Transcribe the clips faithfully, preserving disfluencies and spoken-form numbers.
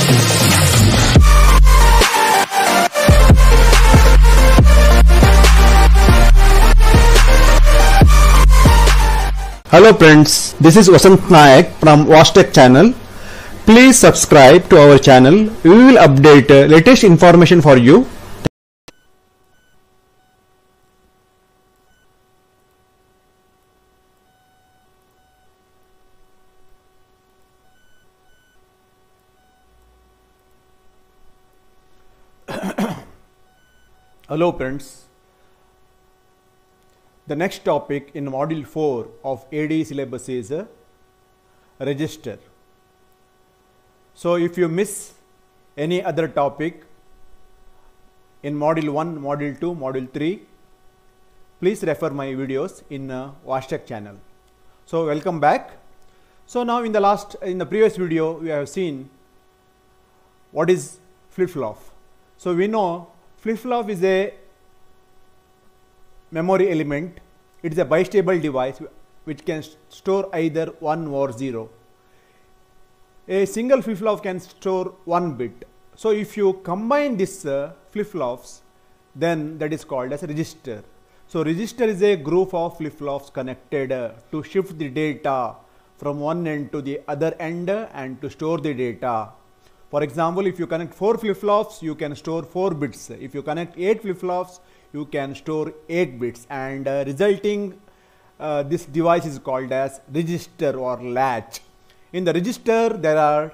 Hello friends, this is Vasant Nayak from Vastech channel. Please subscribe to our channel. We will update uh, latest information for you. Hello friends. The next topic in module four of A D syllabus is a register. So if you miss any other topic in module one, module two, module three, please refer my videos in uh, Vastech channel. So welcome back. So now in the last in the previous video we have seen what is flip-flop. So we know flip-flop is a memory element. It is a bistable device which can store either one or zero. A single flip-flop can store one bit. So if you combine these uh, flip-flops, then that is called as a register. So register is a group of flip-flops connected uh, to shift the data from one end to the other end uh, and to store the data. For example, if you connect four flip-flops, you can store four bits. If you connect eight flip-flops, you can store eight bits, and uh, resulting uh, this device is called as register or latch. In the register there are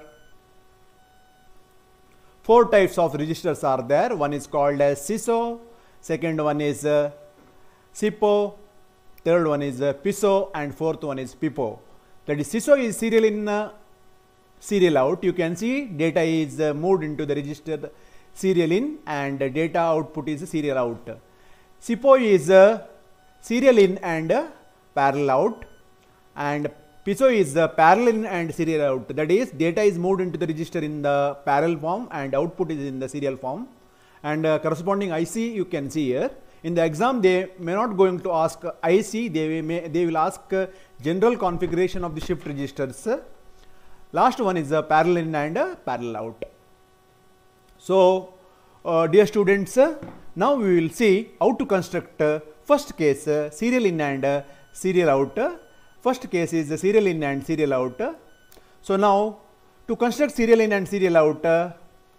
four types of registers are there. One is called as S I S O, second one is uh, S I P O, third one is uh, P I S O, and fourth one is P I P O. That is, S I S O is serial in, uh, serial out. You can see data is uh, moved into the register serial in, and uh, data output is serial out. S I P O is uh, serial in and uh, parallel out, and P I S O is uh, parallel in and serial out. That is, data is moved into the register in the parallel form and output is in the serial form, and uh, corresponding I C you can see here. In the exam they may not going to ask uh, I C, they may they will ask uh, general configuration of the shift registers. Last one is uh, parallel in and uh, parallel out. So uh, dear students, uh, now we will see how to construct uh, first case uh, serial in and uh, serial out. Uh, first case is uh, serial in and serial out. Uh, so now to construct serial in and serial out, uh,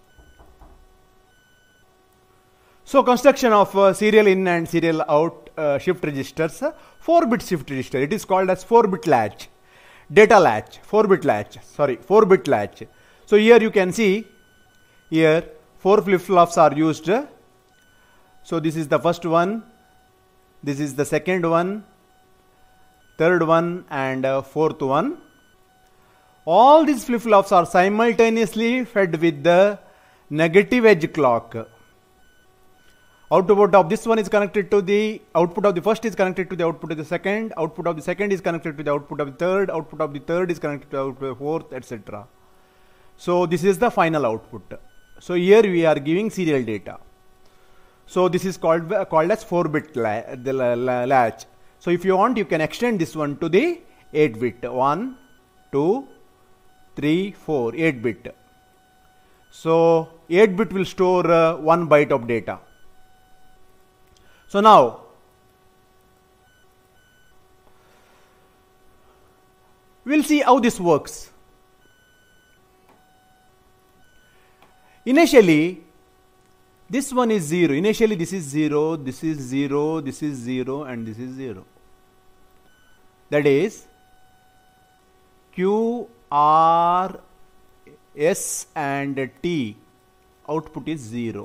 so construction of uh, serial in and serial out uh, shift registers, uh, four bit shift register. It is called as four bit latch, data latch, four bit latch, sorry, four bit latch. So here you can see here four flip-flops are used. So this is the first one, this is the second one, third one, and uh, fourth one. All these flip-flops are simultaneously fed with the negative edge clock. Output of this one is connected to the output of the first is connected to the output of the second, output of the second is connected to the output of the third, output of the third is connected to the output of the fourth, et cetera. So this is the final output. So here we are giving serial data. So this is called uh, called as four bit la the la la latch. So if you want, you can extend this one to the eight bit. one, two, three, four, eight bit. So eight bit will store uh, one byte of data. So now we'll see how this works. Initially, this one is zero. Initially, this is zero, this is zero, this is zero, and this is zero. That is, Q, R, S, and T output is zero.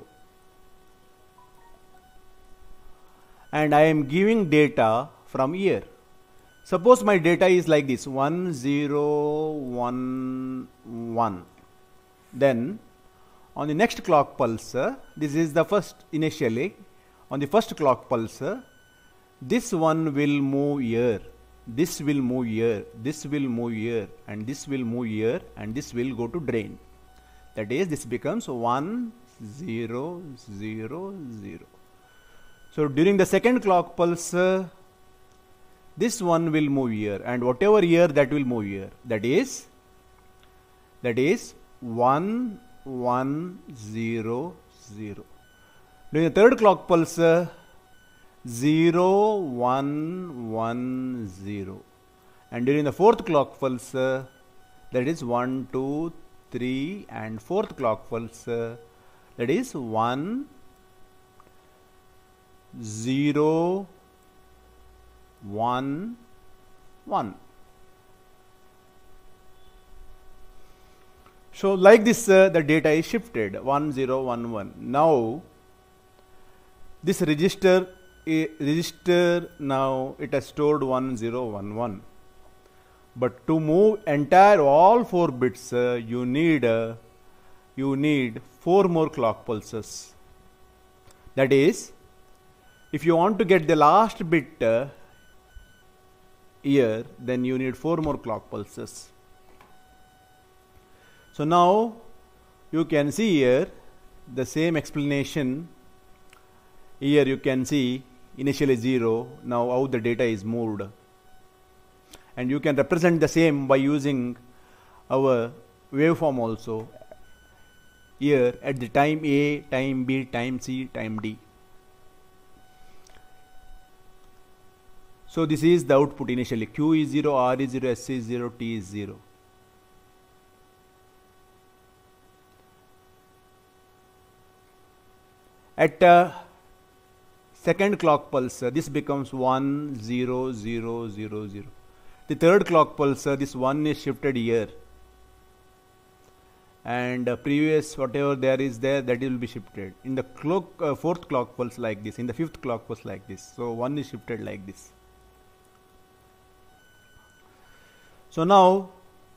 And I am giving data from here. Suppose my data is like this: one, zero, one, one. Then on the next clock pulse, uh, this is the first initially, on the first clock pulse, uh, this one will move here, this will move here, this will move here, and this will move here, and this will go to drain. That is, this becomes one, zero, zero, zero. So during the second clock pulse, uh, this one will move here, and whatever here, that will move here. That is, that is one, one, zero, zero. During the third clock pulse, uh, zero, one, one, zero. And during the fourth clock pulse, uh, that is one, two, three, and fourth clock pulse, uh, that is one, zero, one, one. So like this, uh, the data is shifted one, zero, one, one. Now this register, a register now it has stored one, zero, one, one. But to move entire all four bits, uh, you need uh, you need four more clock pulses. That is, if you want to get the last bit uh, here, then you need four more clock pulses. So now you can see here the same explanation. Here you can see initially zero, now how the data is moved. And you can represent the same by using our waveform also. Here at the time A, time B, time C, time D. So this is the output initially. Q is zero, R is zero, S is zero, T is zero. At uh, second clock pulse, uh, this becomes one, zero, zero, zero, zero. The third clock pulse, uh, this one is shifted here. And uh, previous whatever there is there, that will be shifted. In the clock, uh, fourth clock pulse like this, in the fifth clock pulse like this. So one is shifted like this. So now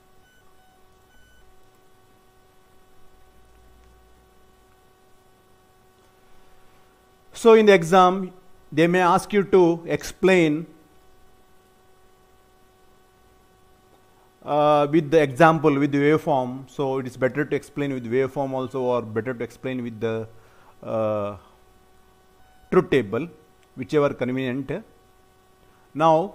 So in the exam, they may ask you to explain uh, with the example, with the waveform. So it is better to explain with waveform also, or better to explain with the uh, truth table, whichever convenient. Now,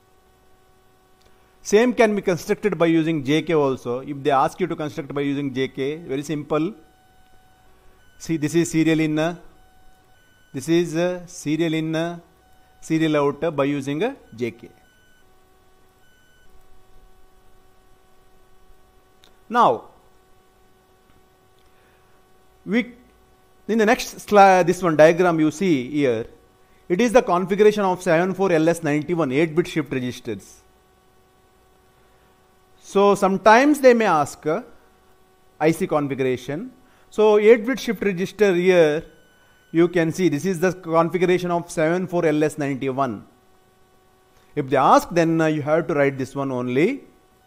same can be constructed by using J K also. If they ask you to construct by using J K, very simple. See, this is serial in. This is uh, serial in, uh, serial out uh, by using a J K. Now, we in the next slide, this one diagram you see here, it is the configuration of seventy-four L S ninety-one eight bit shift registers. So sometimes they may ask uh, I C configuration. So eight bit shift register here, you can see this is the configuration of seventy-four L S ninety-one. If they ask, then uh, you have to write this one only.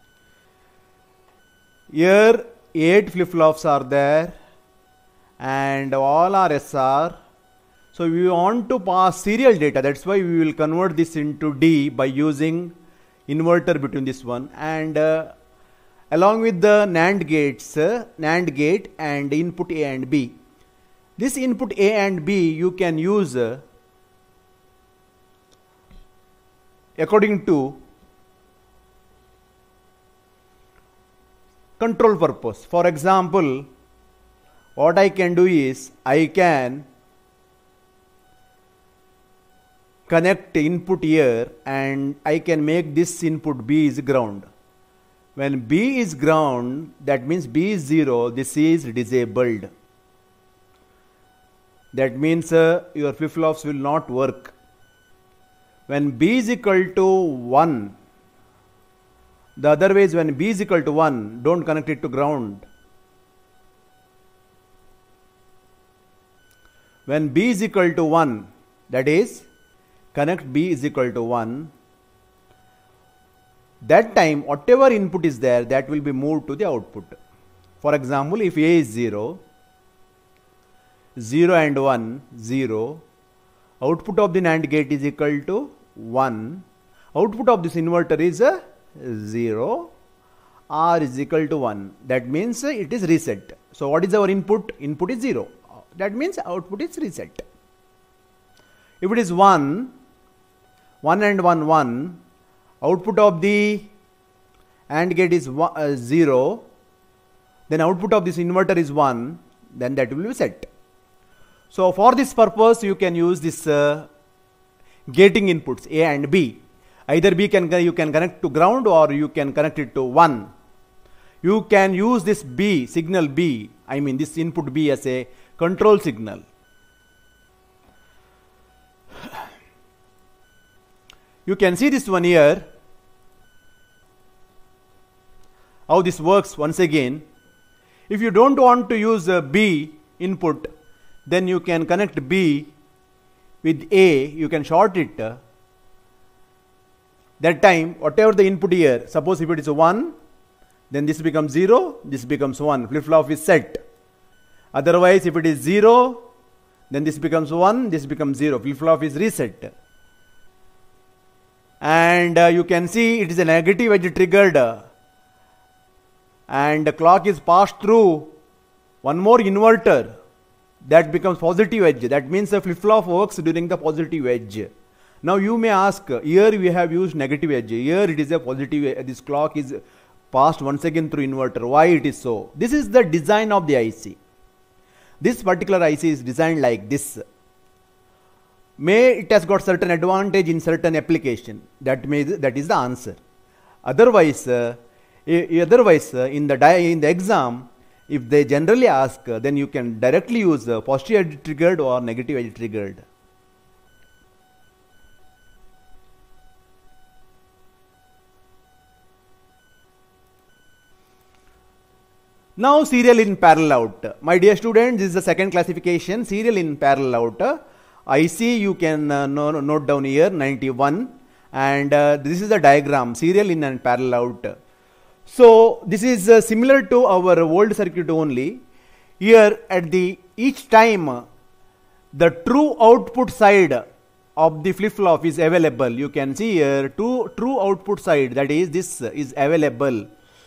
Here eight flip-flops are there and all are S R. So we want to pass serial data, that's why we will convert this into D by using inverter between this one, and uh, along with the NAND gates, uh, NAND gate and input A and B. This input A and B you can use uh, according to control purpose. For example, what I can do is I can connect input here and I can make this input B is ground. When B is ground, that means B is zero, this is disabled. That means uh, your flip-flops will not work. When B is equal to one, the other way is when B is equal to one, don't connect it to ground. When B is equal to one, that is, connect B is equal to one, that time whatever input is there, that will be moved to the output. For example, if A is zero, zero and one, zero, output of the NAND gate is equal to one, output of this inverter is uh, zero, R is equal to one, that means uh, it is reset. So what is our input? Input is zero, that means output is reset. If it is one, one and one, one, output of the AND gate is one, uh, zero, then output of this inverter is one, then that will be set. So for this purpose, you can use this uh, gating inputs A and B. Either B can you can connect to ground or you can connect it to one. You can use this B, signal B, I mean this input B as a control signal. You can see this one here, how this works once again. If you don't want to use a B input, then you can connect B with A, you can short it. That time, whatever the input here, suppose if it is one, then this becomes zero, this becomes one, flip-flop is set. Otherwise, if it is zero, then this becomes one, this becomes zero, flip-flop is reset. And uh, you can see it is a negative edge triggered, uh, and the clock is passed through one more inverter, that becomes positive edge. That means the flip-flop works during the positive edge. Now you may ask, here we have used negative edge, here it is a positive edge, this clock is passed once again through inverter. Why it is so? This is the design of the I C. This particular I C is designed like this. May it has got certain advantage in certain application. That may that is the answer. Otherwise, uh, otherwise uh, in the in the exam, if they generally ask, uh, then you can directly use uh, positive edge triggered or negative edge triggered. Now serial in parallel out. My dear students, this is the second classification, serial in parallel out. I C you can uh, note down here ninety-one, and uh, this is the diagram, serial in and parallel out. So this is uh, similar to our old circuit only. Here at the each time the true output side of the flip-flop is available. You can see here two true output side, that is this is available.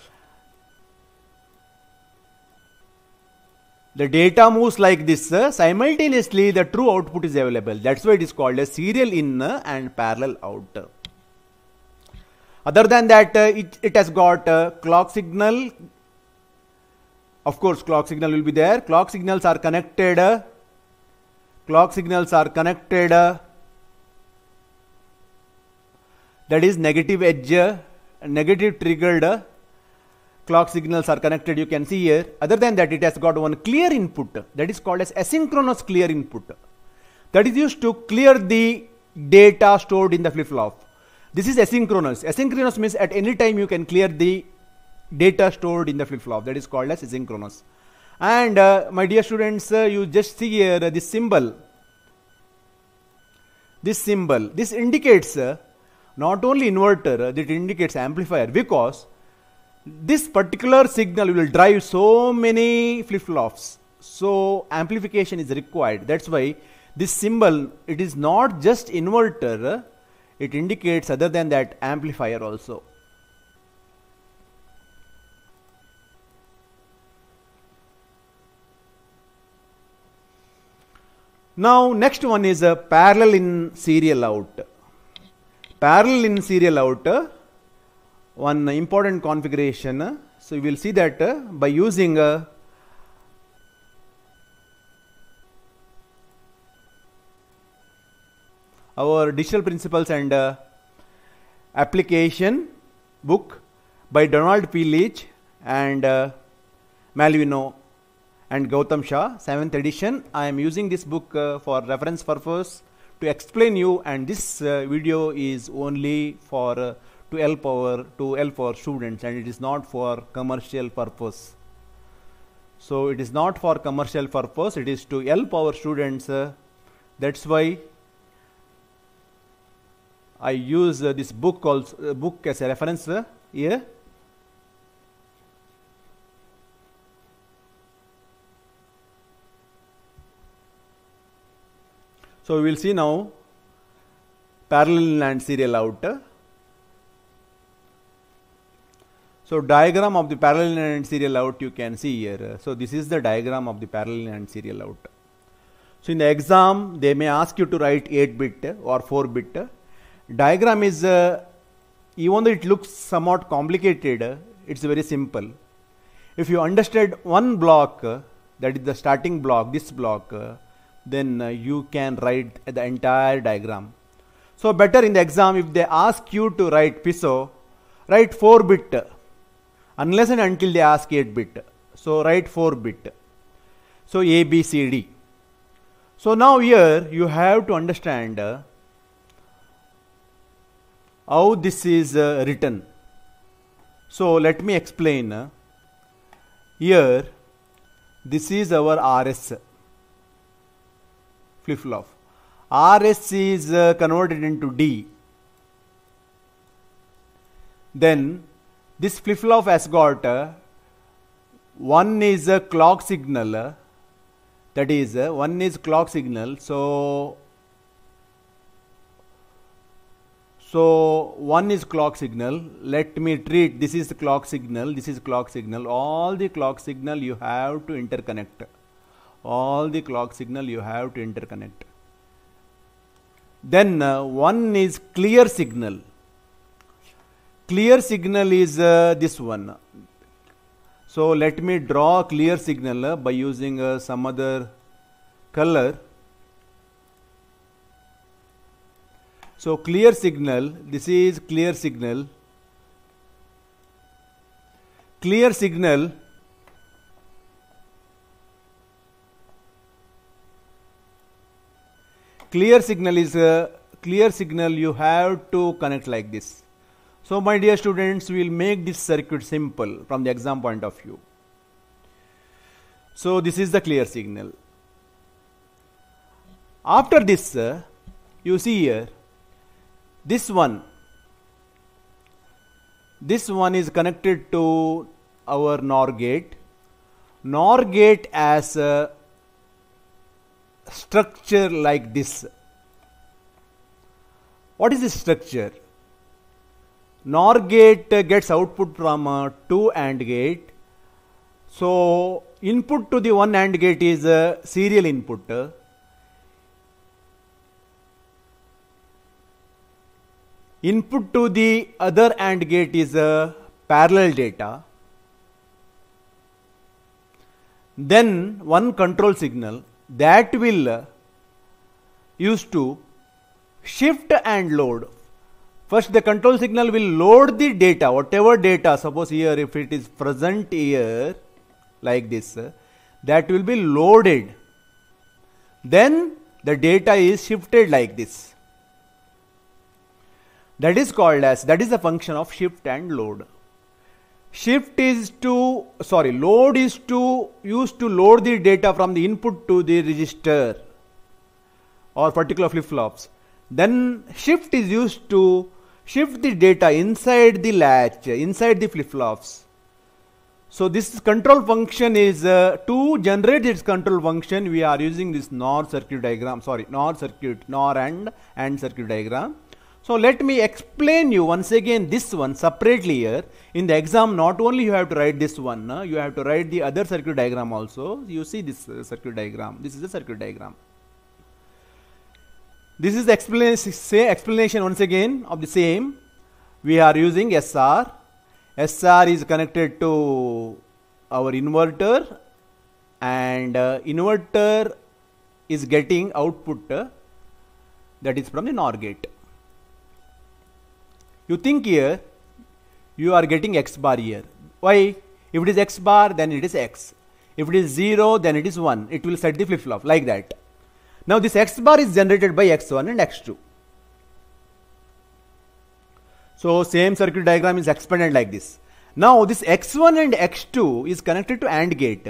The data moves like this, uh, simultaneously the true output is available. That's why it is called a serial in uh, and parallel out. Other than that, uh, it, it has got uh, clock signal. Of course, clock signal will be there. Clock signals are connected. Uh, clock signals are connected. Uh, that is negative edge, uh, negative triggered. Uh, Clock signals are connected, you can see here. Other than that, it has got one clear input, that is called as asynchronous clear input. That is used to clear the data stored in the flip-flop. This is asynchronous. Asynchronous means at any time you can clear the data stored in the flip-flop. That is called as asynchronous. And uh, my dear students, uh, you just see here uh, this symbol. This symbol, this indicates uh, not only inverter, uh, it indicates amplifier, because this particular signal will drive so many flip-flops. So amplification is required. That's why this symbol, it is not just inverter, it indicates other than that amplifier also. Now next one is a parallel in serial out. Parallel in serial out, one important configuration. So you will see that uh, by using uh, our digital principles and uh, application book by Donald P. Leach and uh, Malvino and Gautam Shah, seventh edition. I am using this book uh, for reference purpose to explain you, and this uh, video is only for uh, to help our to help our students, and it is not for commercial purpose. So it is not for commercial purpose, it is to help our students. Uh, that's why I use uh, this book also, uh, book as a reference uh, here. So we will see now parallel and serial out. So diagram of the parallel and serial out you can see here. So this is the diagram of the parallel and serial out. So in the exam they may ask you to write eight bit or four bit. Diagram is, uh, even though it looks somewhat complicated, it's very simple. If you understand one block, uh, that is the starting block, this block, uh, then uh, you can write the entire diagram. So better in the exam, if they ask you to write piezo, write four bit, unless and until they ask eight bit. So write four bit. So A, B, C, D. So now here you have to understand uh, how this is uh, written. So let me explain. Uh, here, this is our R S flip-flop. R S is uh, converted into D. Then this flip-flop has got uh, one is a clock signal. Uh, that is uh, one is clock signal. So So one is clock signal. Let me treat this is the clock signal, this is clock signal. All the clock signal you have to interconnect. All the clock signal you have to interconnect. Then uh, one is clear signal. Clear signal is uh, this one. So let me draw clear signal uh, by using uh, some other color. So clear signal, this is clear signal. Clear signal Clear signal is a clear signal you have to connect like this. So my dear students, we will make this circuit simple from the exam point of view. So this is the clear signal. After this, uh, you see here, this one, this one is connected to our NOR gate. NOR gate as a structure like this. What is this structure? NOR gate uh, gets output from uh, two AND gate. So input to the one AND gate is a serial input. Input to the other AND gate is a parallel data. Then one control signal that will use to shift and load. First the control signal will load the data, whatever data, suppose here if it is present here like this, that will be loaded. Then the data is shifted like this. That is called as, that is a function of shift and load. Shift is to, sorry, load is to use to load the data from the input to the register or particular flip-flops. Then shift is used to shift the data inside the latch, inside the flip-flops. So this control function is, uh, to generate this control function, we are using this NOR circuit diagram, sorry, NOR circuit, NOR and AND circuit diagram. So let me explain you once again this one separately here. In the exam, not only you have to write this one, uh, you have to write the other circuit diagram also. You see this uh, circuit diagram. This is the circuit diagram. This is the explanation, say explanation once again of the same. We are using S R. S R is connected to our inverter, and uh, inverter is getting output uh, that is from the NOR gate. You think here, you are getting X bar here. Why? If it is X bar, then it is X. If it is zero, then it is one. It will set the flip-flop like that. Now this X bar is generated by X one and X two. So same circuit diagram is expanded like this. Now this X one and X two is connected to AND gate.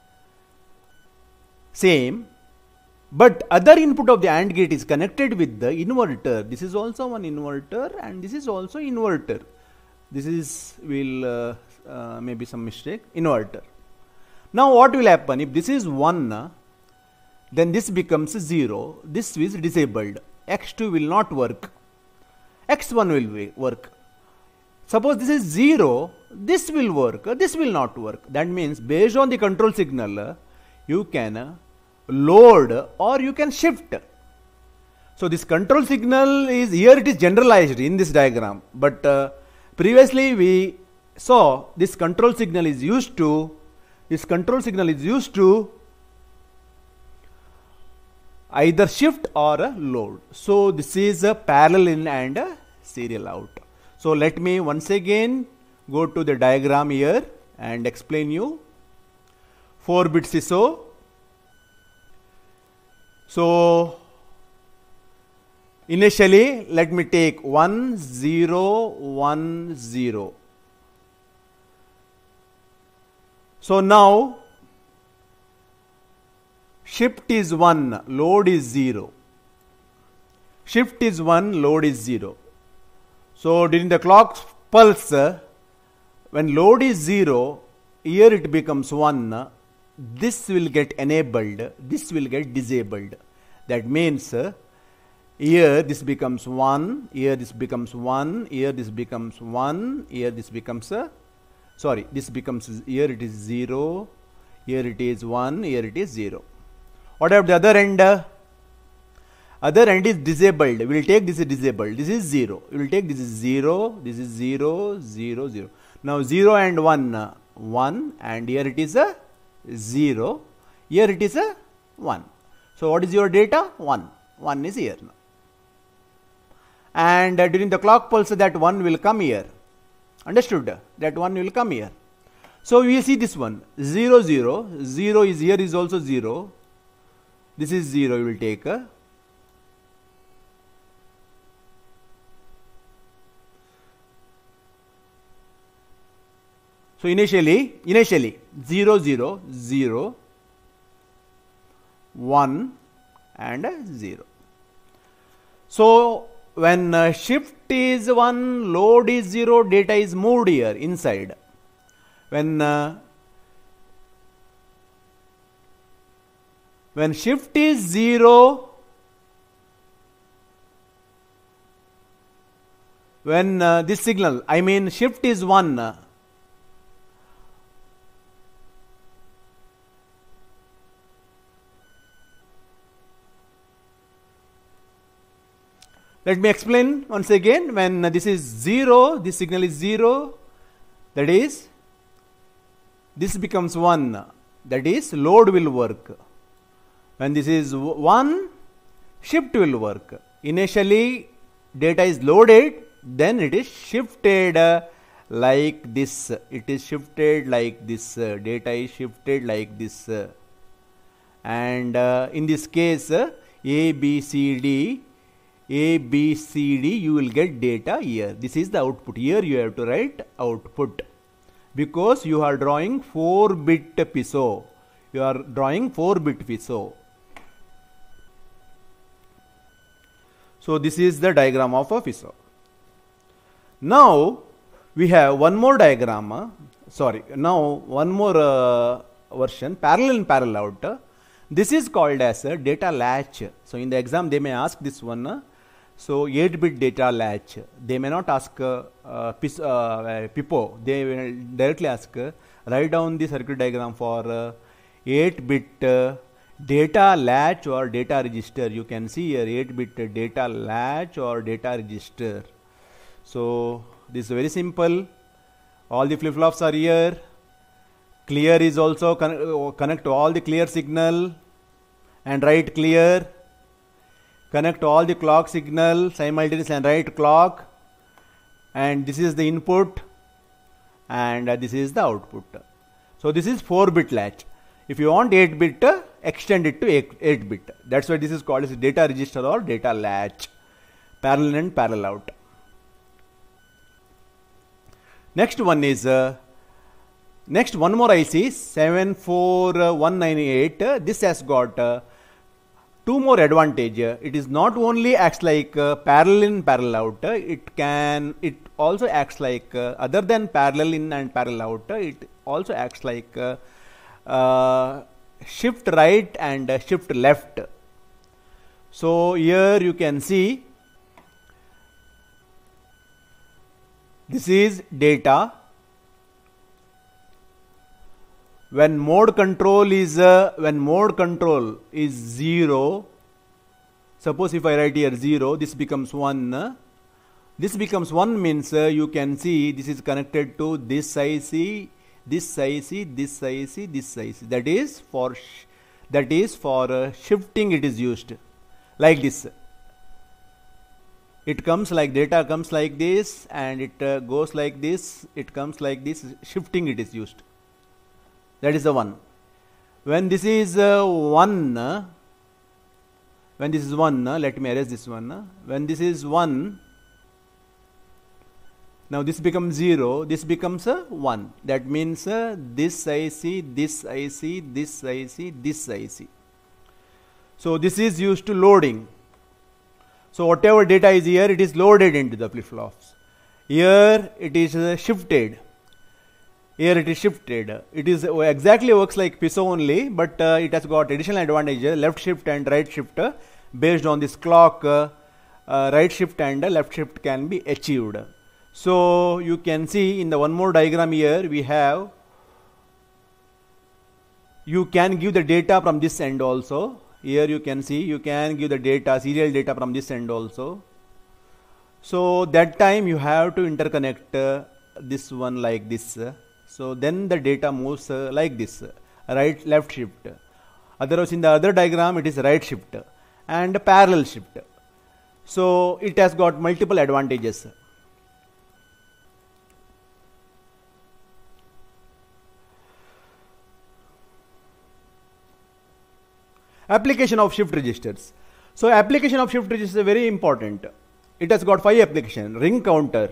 Same. But other input of the AND gate is connected with the inverter. This is also one inverter and this is also inverter. This is, will uh, uh, maybe some mistake, inverter. Now what will happen? If this is one, then this becomes zero. This is disabled. X two will not work. X one will work. Suppose this is zero, this will work, this will not work. That means based on the control signal, you can load or you can shift. So this control signal is, here it is generalized in this diagram, but uh, previously we saw this control signal is used to this control signal is used to either shift or a load. So this is a parallel in and a serial out. So let me once again go to the diagram here and explain you. four bit S I S O. So initially let me take one zero one zero. So now shift is one, load is zero. Shift is one, load is zero. So during the clock pulse, when load is zero, here it becomes one. This will get enabled, this will get disabled. That means here this becomes one, here this becomes one, here this becomes one, here this becomes a, sorry, this becomes, here it is zero, here it is one, here it is zero. What about the other end? Other end is disabled. We will take this is disabled. This is zero. We will take this is zero, this is zero, zero, zero. Now zero and one, one, and here it is a zero, here it is a one. So what is your data? one. one is here now. And uh, during the clock pulse, that one will come here. Understood? That one will come here. So we see this one, zero, zero, zero is here is also zero. This is zero, you will take. Uh, So initially, initially zero, zero, zero, one and zero. So when uh, shift is one, load is zero, data is moved here inside. When uh, when shift is zero, when uh, this signal, I mean shift is one. Uh, Let me explain once again. When this is zero, this signal is zero, that is, this becomes one, that is, load will work. When this is one, shift will work. Initially, data is loaded, then it is shifted uh, like this. It is shifted like this. Uh, data is shifted like this. Uh, and uh, in this case, uh, A, B, C, D, A, B, C, D, you will get data here. This is the output. Here you have to write output because you are drawing four bit P I S O. You are drawing four bit P I S O. So this is the diagram of a P I S O. Now we have one more diagram. Uh, sorry, now one more uh, version, parallel in parallel out. This is called as a data latch. So in the exam they may ask this one. Uh, So eight bit data latch. They may not ask uh, uh, P I P O. They will directly ask, uh, write down the circuit diagram for uh, eight bit uh, data latch or data register. You can see here eight bit data latch or data register. So this is very simple. All the flip flops are here. Clear is also con connect to all the clear signal and write clear. Connect all the clock signal simultaneously and write clock. And this is the input and uh, this is the output. So this is four bit latch. If you want eight bit, uh, extend it to eight bit. That's why this is called as data register or data latch. Parallel and parallel out. Next one is uh, next one more I C seven four one nine eight. Uh, this has got uh, two more advantage. Uh, it is not only acts like uh, parallel in parallel out. Uh, it can it also acts like uh, other than parallel in and parallel out. Uh, it also acts like uh, uh, shift right and uh, shift left. So here you can see this is data. When mode control is uh, when mode control is zero, suppose if I write here zero, this becomes one. Uh, this becomes one means uh, you can see this is connected to this I C, this I C, this I C, this I C. That is for sh that is for uh, shifting it is used like this. It comes like data comes like this and it uh, goes like this, it comes like this, shifting it is used. That is the one. When this is uh, one, uh, when this is one, uh, let me erase this one. Uh, when this is one, now this becomes zero, this becomes a uh, one. That means uh, this I C, this I C, this I C, this I C. So this is used to loading. So whatever data is here, it is loaded into the flip-flops. Here it is uh, shifted. Here it is shifted. It is uh, exactly works like P I S O only, but uh, it has got additional advantages, left shift and right shift. Uh, based on this clock, uh, uh, right shift and uh, left shift can be achieved. So you can see in the one more diagram here, we have, you can give the data from this end also. Here you can see you can give the data, serial data from this end also. So that time you have to interconnect uh, this one like this. So then the data moves uh, like this, right left shift. Otherwise in the other diagram it is right shift and parallel shift. So it has got multiple advantages. Application of shift registers. So application of shift registers is very important. It has got five applications. Ring counter,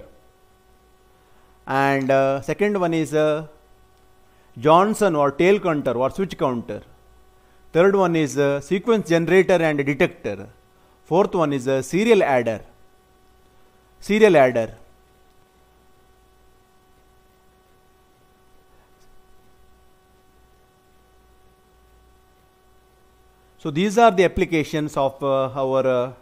and uh, second one is uh, Johnson or tail counter or switch counter. Third one is uh, sequence generator and detector. Fourth one is a serial adder. Serial adder. So these are the applications of uh, our uh,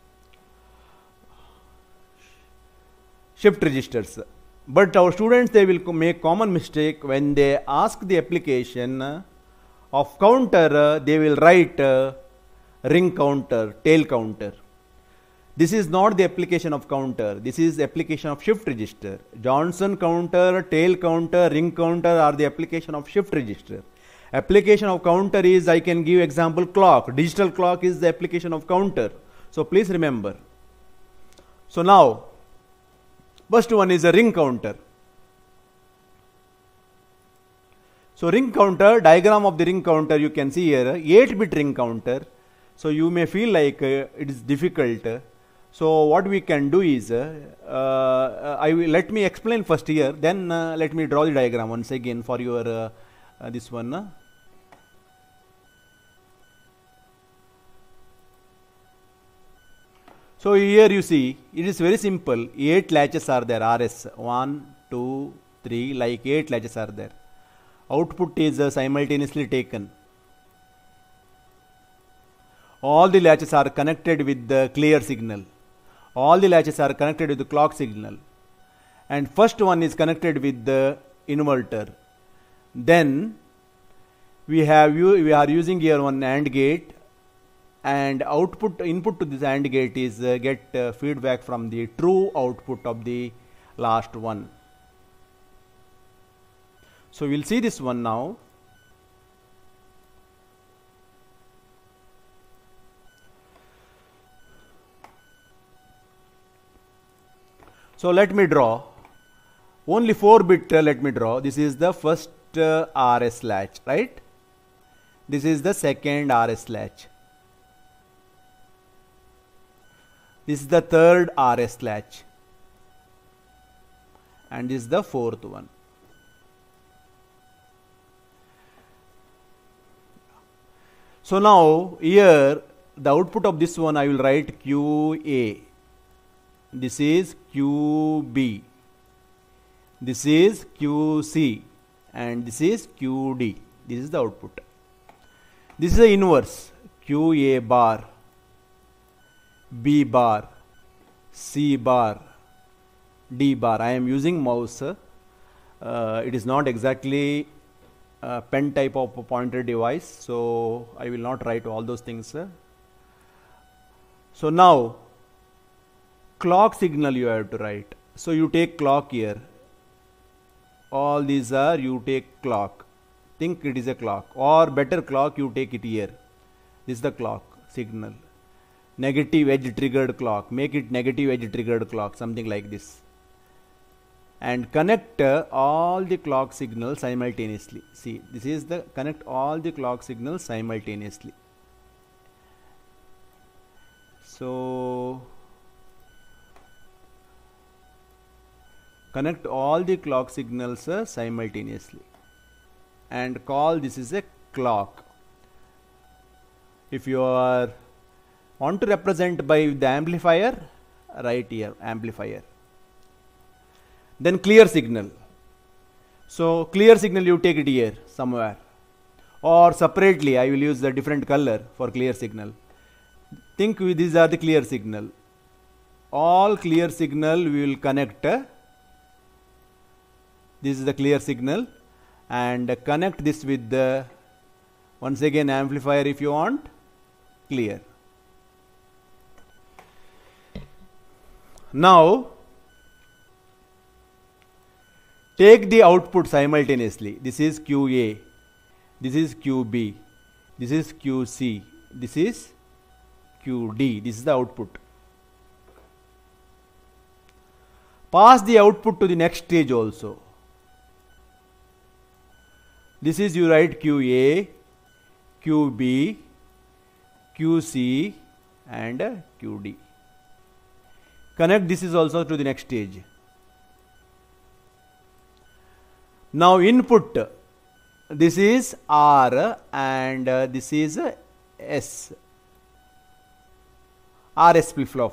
shift registers. But our students, they will make common mistake when they ask the application uh, of counter, uh, they will write uh, ring counter, tail counter. This is not the application of counter. This is the application of shift register. Johnson counter, tail counter, ring counter are the application of shift register. Application of counter is, I can give example, clock. Digital clock is the application of counter. So please remember. So now, first one is a ring counter. So ring counter, diagram of the ring counter you can see here, eight bit ring counter. So you may feel like uh, it is difficult. So what we can do is, uh, uh, I will, let me explain first here, then uh, let me draw the diagram once again for your uh, uh, this one. Uh. So here you see, it is very simple. eight latches are there, R S. one, two, three, like eight latches are there. Output is uh, simultaneously taken. All the latches are connected with the clear signal. All the latches are connected with the clock signal. And first one is connected with the inverter. Then we have we are using here one AND gate, and output input to this AND gate is uh, get uh, feedback from the true output of the last one. So we'll see this one now. So let me draw. Only four bit uh, let me draw. This is the first uh, R S latch, right? This is the second R S latch. This is the third R S latch. And this is the fourth one. So now here the output of this one I will write Q A. This is Q B. This is Q C. And this is Q D. This is the output. This is the inverse. Q A bar, B bar, C bar, D bar. I am using mouse. Uh, it is not exactly a pen type of a pointer device, so I will not write all those things. So now clock signal you have to write. So you take clock here. all these are, you take clock. Think it is a clock, or better clock, you take it here. This is the clock signal. Negative edge triggered clock. Make it negative edge triggered clock, something like this. And connect uh, all the clock signals simultaneously. See, this is the connect all the clock signals simultaneously. So connect all the clock signals uh, simultaneously and call this is a clock. If you are want to represent by the amplifier, write here amplifier. Then clear signal. So clear signal you take it here somewhere, or separately I will use the different color for clear signal. Think we, these are the clear signal. All clear signal we will connect. Uh, this is the clear signal, and uh, connect this with the once again amplifier if you want clear. Now take the output simultaneously. This is Q A, this is Q B, this is Q C, this is Q D. This is the output. Pass the output to the next stage also. This is you write Q A, Q B, Q C and uh, Q D. Connect this is also to the next stage. Now input, this is R and uh, this is uh, S, R S flip-flop.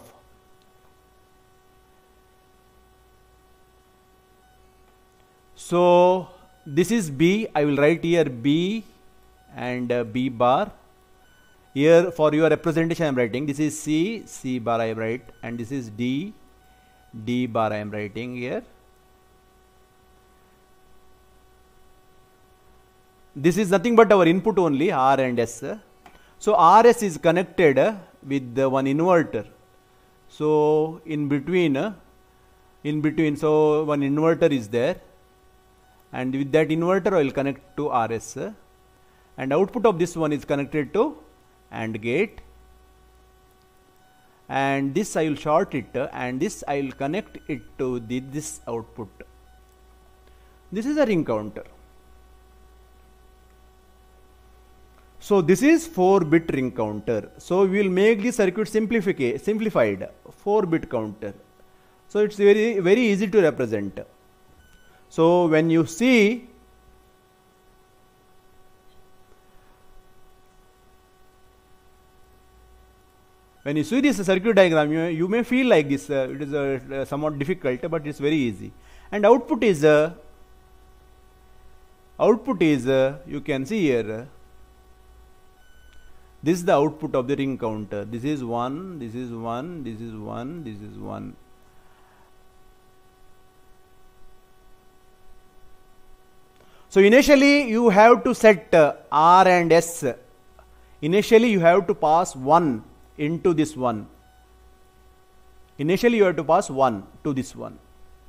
So this is B, I will write here B and uh, B bar. Here for your representation I am writing, this is C, C bar I write, and this is D, D bar I am writing here. This is nothing but our input only, R and S. So R S is connected with the one inverter. So in between, in between, so one inverter is there, and with that inverter I will connect to R S, and output of this one is connected to AND gate, and this I will short it, and this I will connect it to the, this output. This is a ring counter. So this is four bit ring counter. So we will make the circuit simplified four bit counter. So it's very very easy to represent. So when you see when you see this circuit diagram, you, you may feel like this. Uh, it is uh, somewhat difficult, but it's very easy. And output is uh, output is uh, you can see here. Uh, This is the output of the ring counter. This is one, this is one, this is one, this is one. So initially you have to set uh, R and S. Initially you have to pass one into this one. Initially you have to pass one to this one.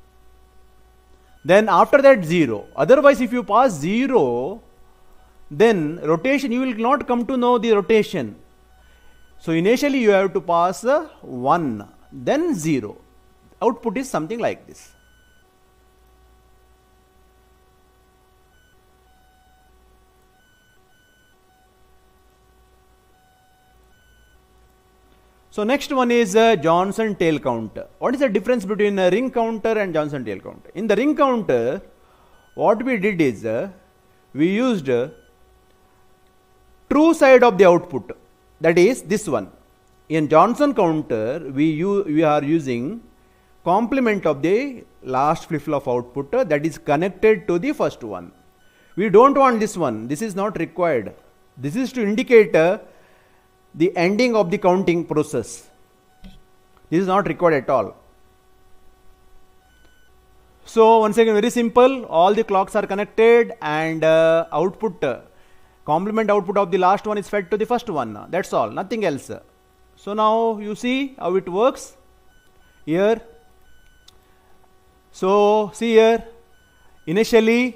Then after that zero. Otherwise if you pass zero, then rotation, you will not come to know the rotation. So initially you have to pass uh, one, then zero. Output is something like this. So next one is uh, Johnson tail counter. What is the difference between a ring counter and Johnson tail counter? In the ring counter, what we did is uh, we used uh, true side of the output, that is this one. In Johnson counter, we, u we are using complement of the last flip-flop output uh, that is connected to the first one. We don't want this one. This is not required. This is to indicate uh, the ending of the counting process. This is not required at all. So once again, very simple. All the clocks are connected, and uh, output uh, complement output of the last one is fed to the first one. That's all, nothing else. So now you see how it works here. So see here, Initially,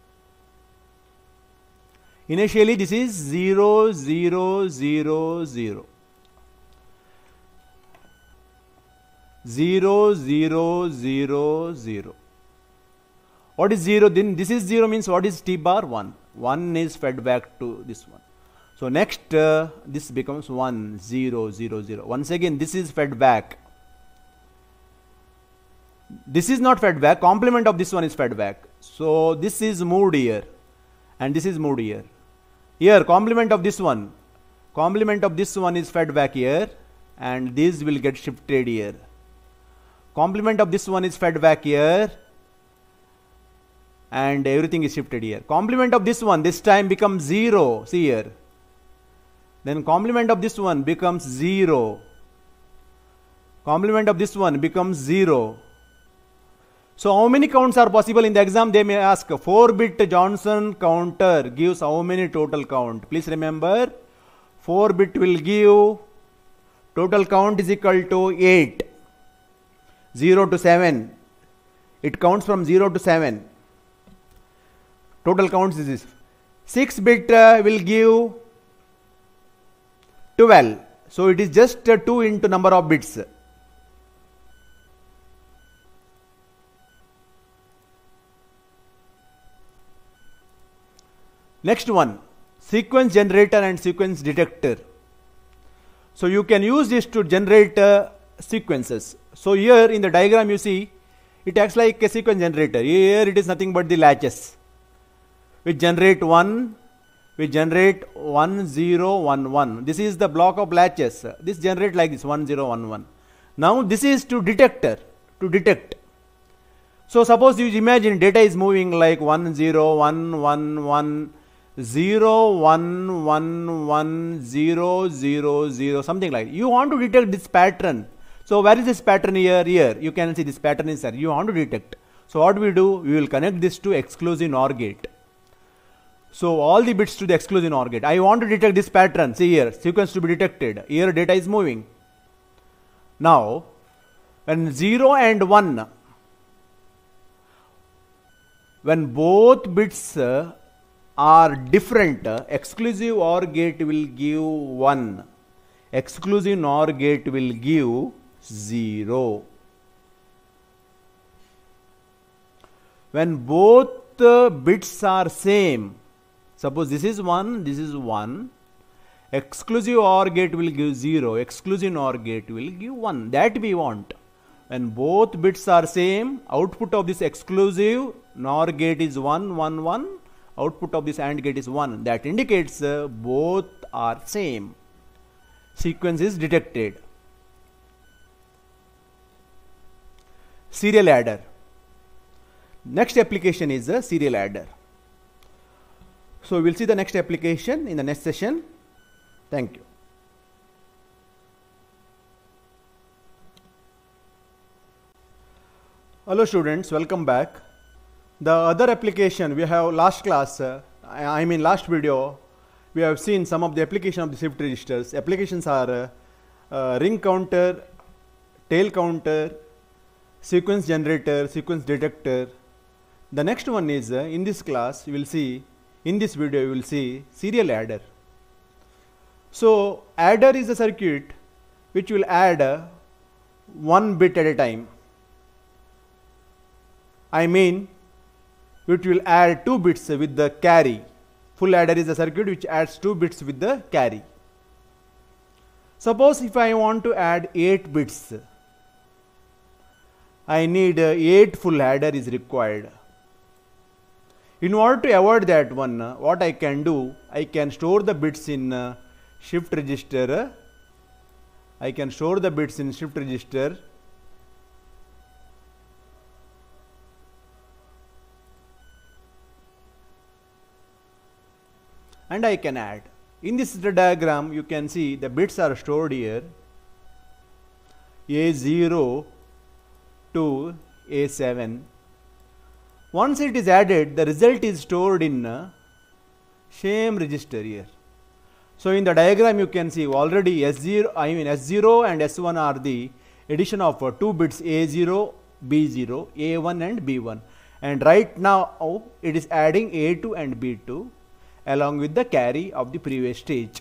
initially this is zero, zero, zero, zero. zero, zero, zero, zero. What is zero? Then this is zero means what is t bar? one. one is fed back to this one. So next uh, this becomes one, zero, zero, zero. Once again this is fed back. This is not fed back. Complement of this one is fed back. So this is moved here and this is moved here. Here complement of this one. Complement of this one is fed back here and these will get shifted here. Complement of this one is fed back here and everything is shifted here. Complement of this one this time becomes zero. See here. Then complement of this one becomes zero. Complement of this one becomes zero. So how many counts are possible in the exam? They may ask. four bit Johnson counter gives how many total count? Please remember, four bit will give total count is equal to eight. zero to seven. It counts from zero to seven. Total counts is this. six bit uh, will give twelve. So it is just uh, two into number of bits. Next one, sequence generator and sequence detector. So you can use this to generate uh, sequences. So here in the diagram you see, it acts like a sequence generator. Here it is nothing but the latches. We generate one, we generate one, zero, one, one. This is the block of latches. This generate like this, one, zero, one, one. Now this is to detector, to detect. So suppose you imagine data is moving like one, zero, one, one, one, zero, one, one, one, zero, zero, zero, something like that. You want to detect this pattern. So where is this pattern here? Here. You can see this pattern is here. You want to detect. So what we do? We will connect this to exclusive NOR gate. So all the bits to the exclusive NOR gate. I want to detect this pattern. See here. Sequence to be detected. Here data is moving. Now, when zero and one, when both bits uh, are different, uh, exclusive OR gate will give one. Exclusive NOR gate will give zero. When both uh, bits are same, suppose this is one, this is one, exclusive OR gate will give zero, exclusive NOR gate will give one. That we want. When both bits are same, output of this exclusive NOR gate is one, one, one. Output of this AND gate is one. That indicates uh, both are same. Sequence is detected. Serial adder. Next application is a serial adder. So we'll see the next application in the next session. Thank you. Hello students, welcome back. The other application we have last class, uh, I, I mean last video, we have seen some of the application of the shift registers. Applications are uh, uh, ring counter, tail counter, sequence generator, sequence detector. The next one is uh, in this class you will see, in this video you will see serial adder. So adder is a circuit which will add uh, one bit at a time. I mean it will add two bits with the carry. Full adder is a circuit which adds two bits with the carry. Suppose if I want to add eight bits, I need uh, eight full adder is required. In order to avoid that one, uh, what I can do, I can store the bits in uh, shift register. I can store the bits in shift register. And I can add. In this diagram you can see the bits are stored here, A zero to A seven. Once it is added, the result is stored in uh, same register here. So in the diagram you can see already S zero, I mean S zero and S one are the addition of uh, two bits A zero, B zero, A one and B one. and right now oh, it is adding A two and B two along with the carry of the previous stage.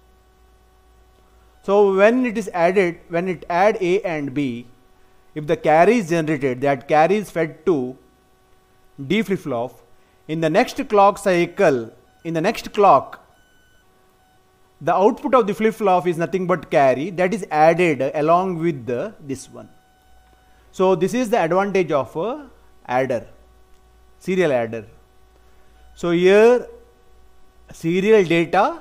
So when it is added, when it add A and B, if the carry is generated, that carry is fed to D flip-flop. In the next clock cycle, in the next clock, the output of the flip-flop is nothing but carry that is added along with the, this one. So this is the advantage of a adder, serial adder. So here serial data,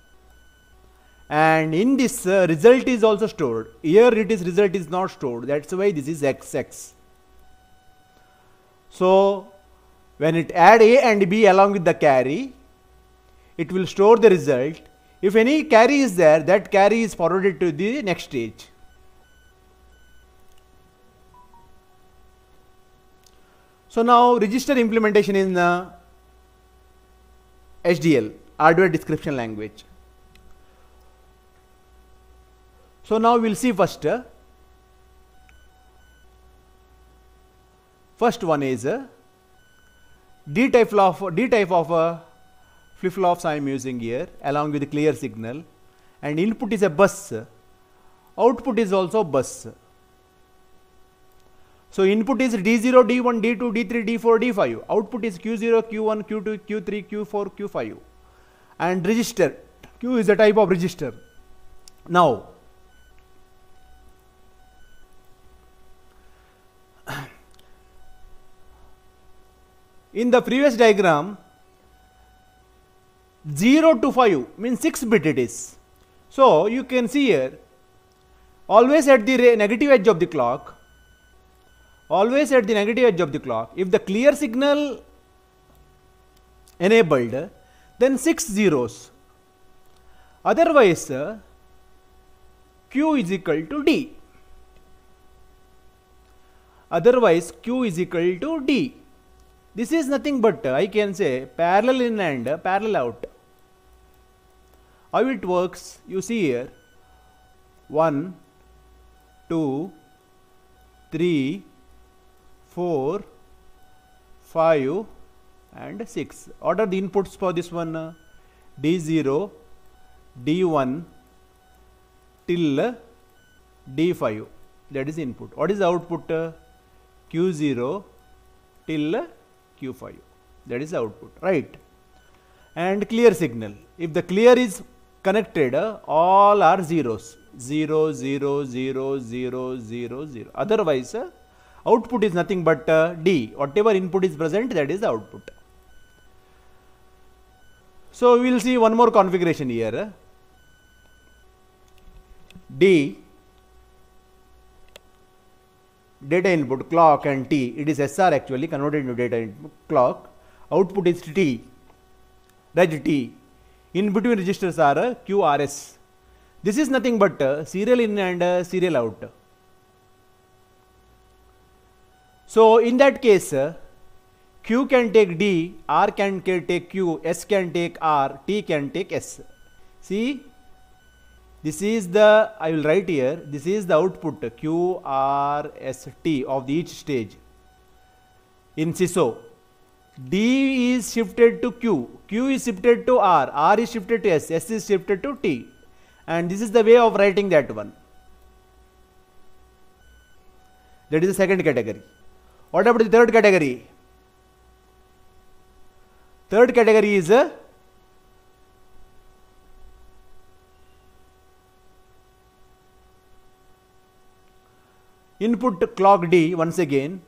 and in this uh, result is also stored. Here it is result is not stored. That's why this is X X. So when it add A and B along with the carry, it will store the result. If any carry is there, that carry is forwarded to the next stage. So now register implementation in uh, H D L, hardware description language. So now we will see first. Uh, first one is uh, D type of D type of uh, flip flops I am using here along with the clear signal, and input is a bus. Output is also bus. So input is D zero, D one, D two, D three, D four, D five. Output is Q zero, Q one, Q two, Q three, Q four, Q five. And register. Q is a type of register. Now in the previous diagram, zero to five means six bit it is. So you can see here, always at the negative edge of the clock, always at the negative edge of the clock, if the clear signal enabled, then six zeros. Otherwise, uh, Q is equal to D. Otherwise, Q is equal to D. This is nothing but, uh, I can say, parallel in and uh, parallel out. How it works? You see here, one, two, three, four, five, and six. What are the inputs for this one? D zero, D one till D five. That is input. What is the output? Q zero till Q five. That is the output, right? And clear signal. If the clear is connected, all are zeros. Zero, zero, zero, zero, zero, zero. Otherwise, output is nothing but uh, D. Whatever input is present, that is the output. So we will see one more configuration here. D, data input, clock and T. It is S R actually converted into data input, clock. Output is T, reg T. In between registers are uh, Q R S. This is nothing but uh, serial in and uh, serial out. So in that case, uh, Q can take D, R can take Q, S can take R, T can take S. See, this is the, I will write here, this is the output Q, R, S, T of the each stage. In S I S O, D is shifted to Q, Q is shifted to R, R is shifted to S, S is shifted to T. And this is the way of writing that one. That is the second category. What about the third category? Third category is a input clock D once again,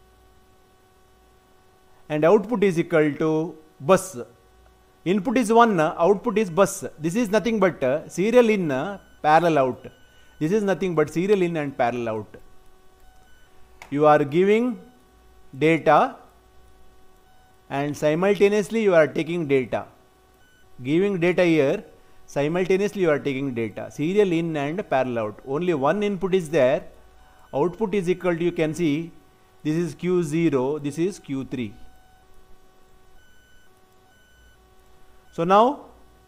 and output is equal to bus. Input is one, output is bus. This is nothing but uh, serial in, uh, parallel out. This is nothing but serial in and parallel out. You are giving data and simultaneously you are taking data. Giving data here, simultaneously you are taking data. Serial in and parallel out. Only one input is there. Output is equal to, you can see, this is Q zero, this is Q three. So now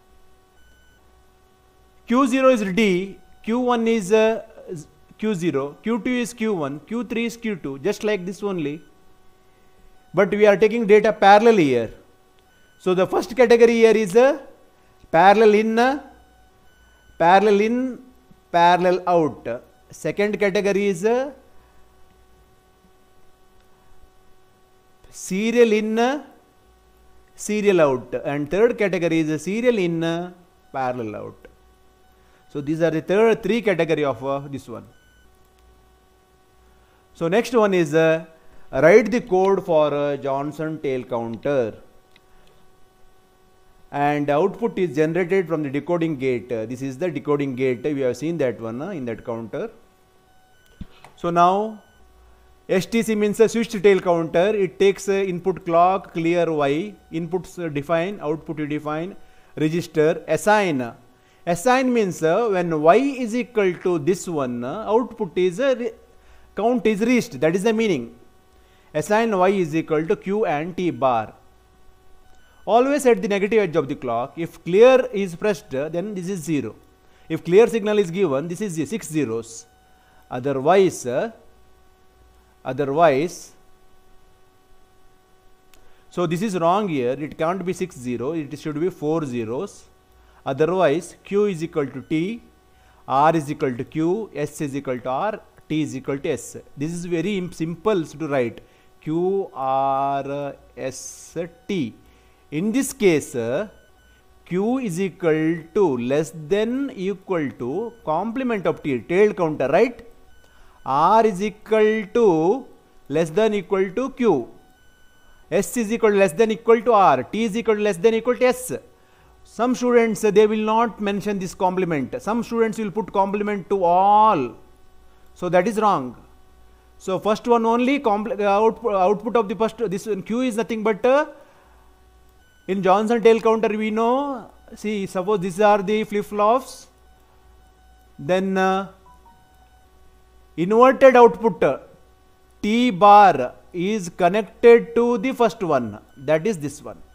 Q zero is D, Q one is uh, Q zero, Q two is Q one, Q three is Q two, just like this only. but we are taking data parallel here. So the first category here is a parallel in, parallel in, parallel out. Second category is a serial in, serial out, and third category is a serial in, parallel out. So these are the third three category of uh, this one. So next one is uh, write the code for uh, Johnson tail counter, and output is generated from the decoding gate. Uh, this is the decoding gate. We have seen that one uh, in that counter. So now S T C means a switched tail counter. It takes uh, input clock, clear Y, inputs uh, define, output you define, register, assign. Assign means uh, when Y is equal to this one, uh, output is uh, count is reached. That is the meaning. Assign Y is equal to Q and T bar. Always at the negative edge of the clock. If clear is pressed, uh, then this is zero. If clear signal is given, this is six zeros. Otherwise, uh, otherwise, so this is wrong here. It can't be six zero. It should be four zeros. Otherwise, Q is equal to T, R is equal to Q, S is equal to R, T is equal to S. This is very simple to write. Q, R, S, T. In this case, uh, Q is equal to less than equal to complement of T, tail counter, right? R is equal to less than equal to Q. S is equal to less than equal to R. T is equal to less than equal to S. Some students, uh, they will not mention this complement. Some students will put complement to all. So that is wrong. So first one only, uh, output, output of the first, this one Q is nothing but uh, in Johnson tail counter we know, see, suppose these are the flip-flops, then uh, inverted output uh, T bar is connected to the first one, that is this one.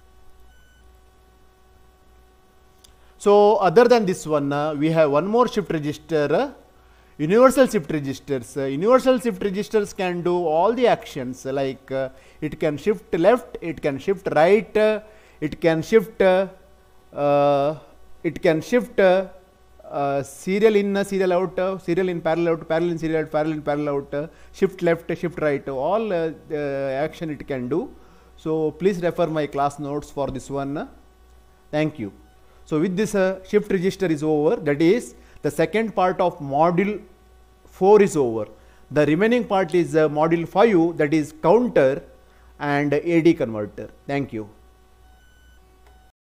So other than this one, uh, we have one more shift register, uh, universal shift registers. Uh, universal shift registers can do all the actions, uh, like uh, it can shift left, it can shift right, uh, it can shift, uh, uh, it can shift uh, uh, serial in, uh, serial out, uh, serial in, parallel out, parallel in, serial out, parallel in, parallel out, uh, shift left, shift right, uh, all uh, uh, action it can do. So please refer my class notes for this one. Uh, thank you. So with this uh, shift register is over, that is the second part of module four is over. The remaining part is uh, module five, that is counter and A D converter. Thank you.